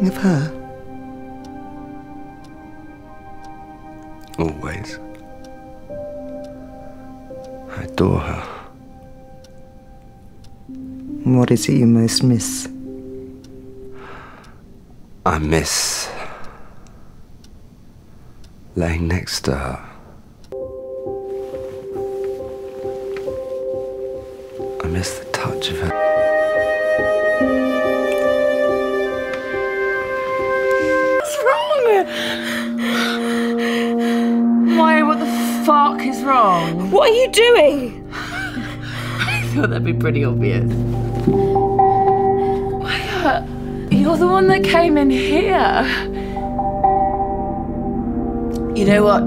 thinking of her? Always. I adore her. What is it you most miss? I miss laying next to her. I miss the touch of her. What's wrong? Maia, what the fuck is wrong? What are you doing? I thought that'd be pretty obvious. Maia, you're the one that came in here. You know what?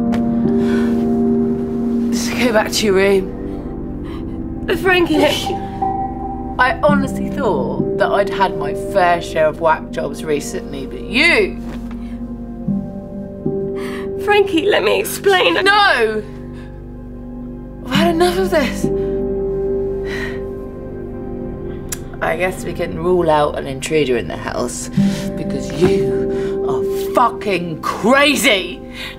Just go back to your room. Frankie, I honestly thought that I'd had my fair share of whack jobs recently, but you... Frankie, let me explain. No! I've had enough of this. I guess we can rule out an intruder in the house because you are fucking crazy!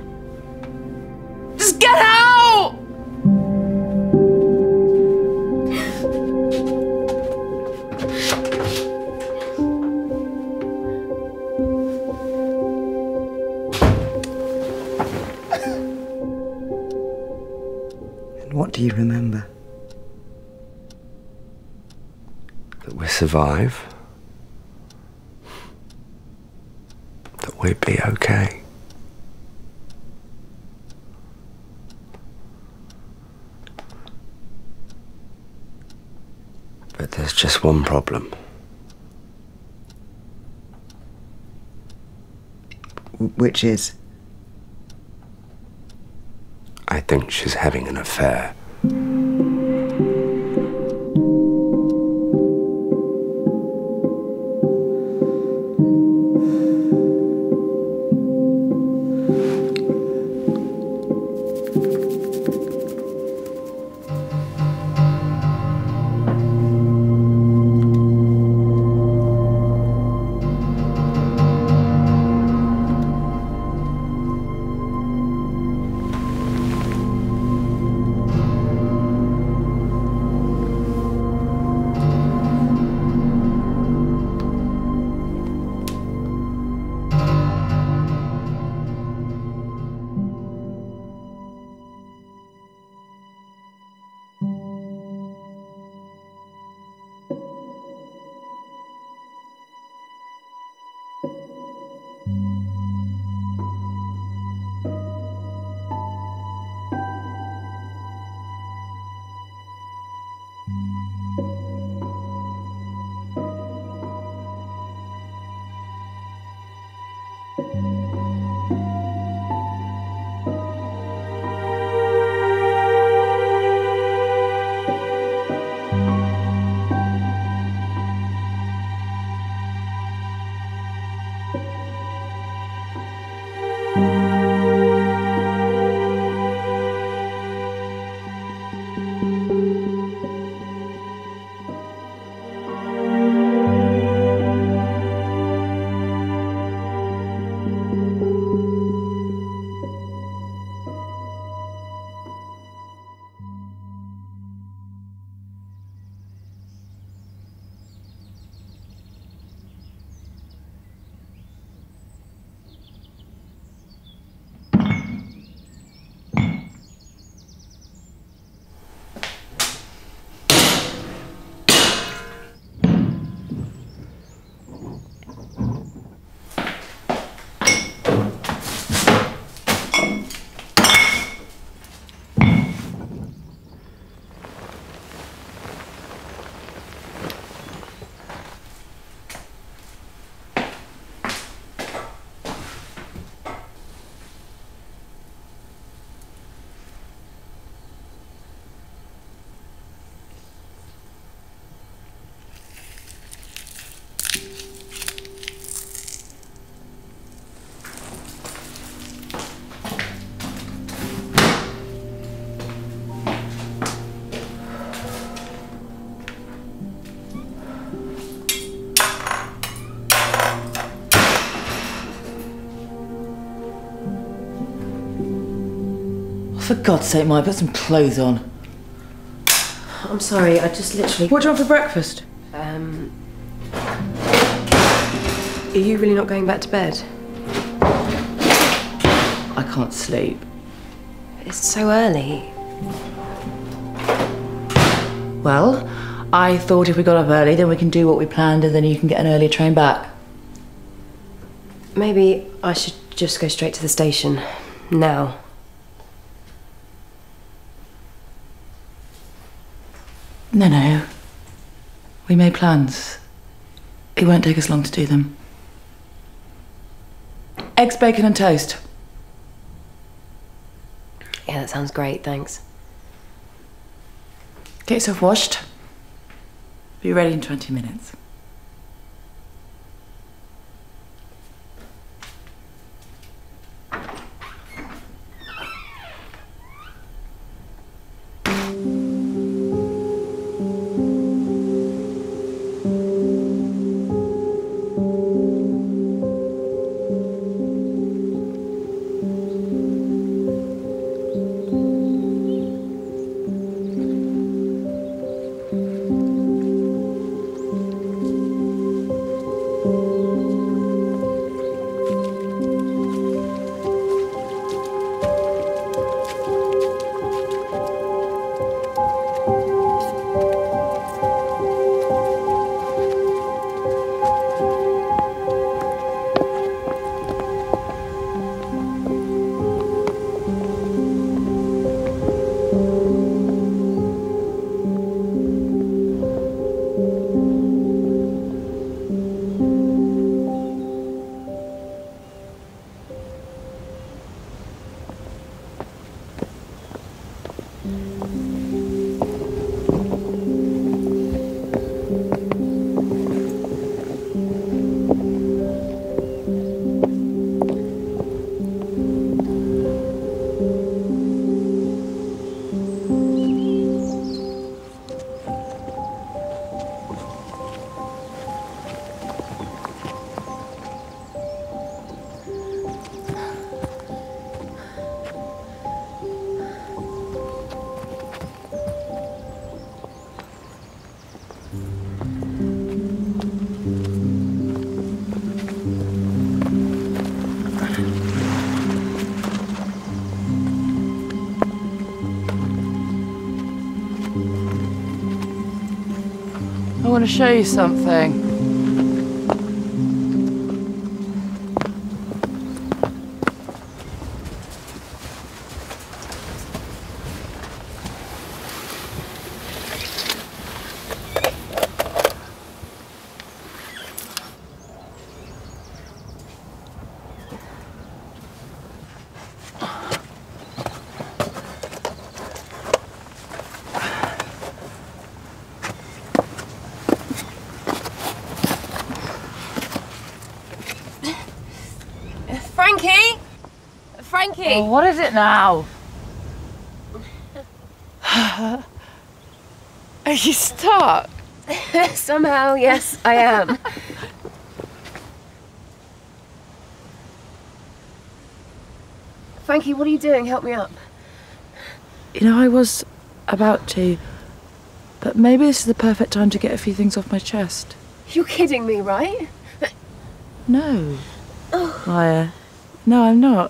Just get out! And what do you remember? That we survive. That we'd be okay. But there's just one problem. Which is? I think she's having an affair. For God's sake, Maia, put some clothes on. I'm sorry, I just literally... What do you want for breakfast? Are you really not going back to bed? I can't sleep. It's so early. Well, I thought if we got up early, then we can do what we planned and then you can get an earlier train back. Maybe I should just go straight to the station. Now. No. We made plans. It won't take us long to do them. Eggs, bacon and toast. Yeah, that sounds great, thanks. Get yourself washed. Be ready in 20 minutes. I want to show you something. Frankie! Oh, what is it now? Are you stuck? Somehow, yes, I am. Frankie, what are you doing? Help me up. You know, I was about to, but maybe this is the perfect time to get a few things off my chest. You're kidding me, right? No. Maia. No, I'm not.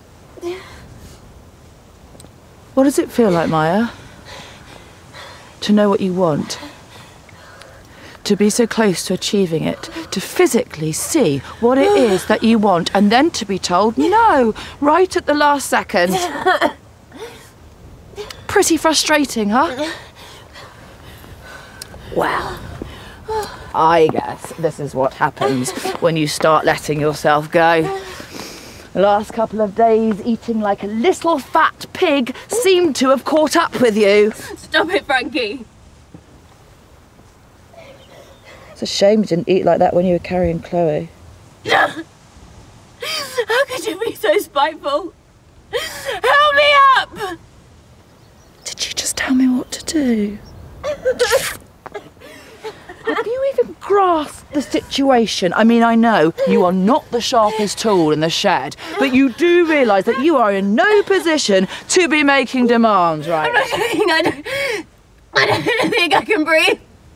What does it feel like, Maia? To know what you want. To be so close to achieving it. To physically see what it is that you want and then to be told no, right at the last second. Pretty frustrating, huh? Well, I guess this is what happens when you start letting yourself go. The last couple of days eating like a little fat pig seemed to have caught up with you. Stop it, Frankie. It's a shame you didn't eat like that when you were carrying Chloe. How could you be so spiteful? Help me up! Did you just tell me what to do? Have you even grasped the situation. I mean, I know you are not the sharpest tool in the shed, but you do realise that you are in no position to be making demands, right? I don't think I can breathe.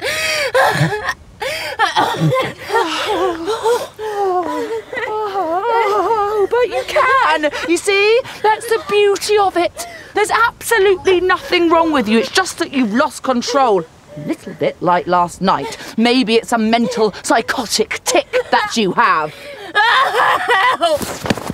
Oh, but you can. You see, that's the beauty of it. There's absolutely nothing wrong with you. It's just that you've lost control. A little bit like last night. Maybe it's a mental psychotic tic that you have. Help!